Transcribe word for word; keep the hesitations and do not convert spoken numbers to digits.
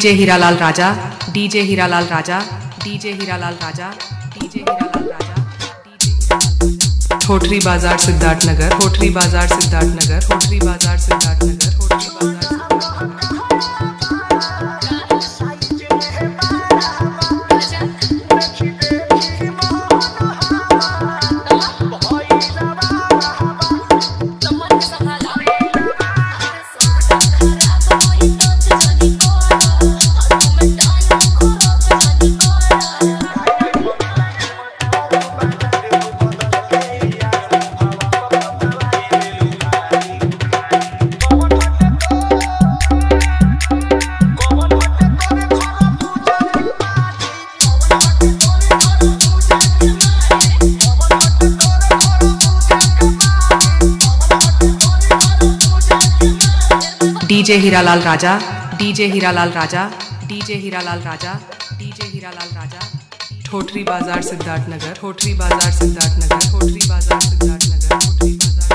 DJ Hiralal Raja, DJ Hiralal Raja, DJ Hiralal Raja, DJ Hiralal Raja. Thothri बाजार सिद्धार्थ नगर, ठोठरी बाजार सिद्धार्थ नगर, ठोठरी बाजार सिद्धार्थ नगर, ठोठरी बाजार Siddharth Nagar. DJ Hiralal Raja, DJ Hiralal Raja, DJ Hiralal Raja, DJ Hiralal Raja. Thothri बाजार सिद्धार्थ नगर, ठोठरी बाजार सिद्धार्थ नगर, ठोठरी बाजार सिद्धार्थ नगर, ठोठरी बाजार।